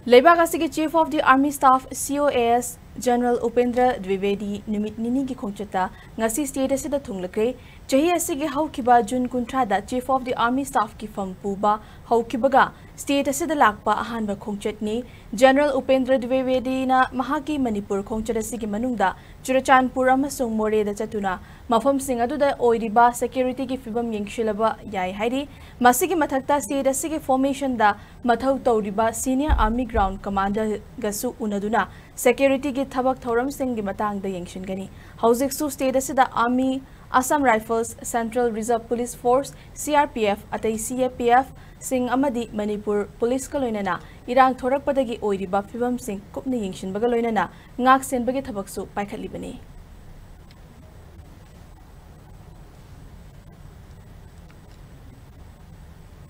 Leibak asigi Chief of the Army Staff COAS General Upendra Dwivedi Numit Ninigi Khongchat Ngashi State Asida Thunglakhre chahi asigi haukiba June kuntrada Chief of the Army Staff ki fam puba haukibaga State Asida lakpa ahanba Khongchat ni General Upendra Dwivedi na mahaki Manipur Khongchat asigi manungda Churachandpur amasung Moreh da chattuna mafam sing aduda oiriba security ki fibam yengsillaba yai hairi masigi mathakta State asigi formation da mathau tawriba Senior Army Ground Commander gasu unaduna security ki thabak thoram sing gi matang da yengsingani hauzik su state asida Army Assam Rifles Central Reserve Police Force CRPF atai CAPF sing amadi Manipur Police kaloinana irang thorak padagi oiriba fibam sing kupna yengshin baga loinana ngak sen bagi thabak su paikhatlibani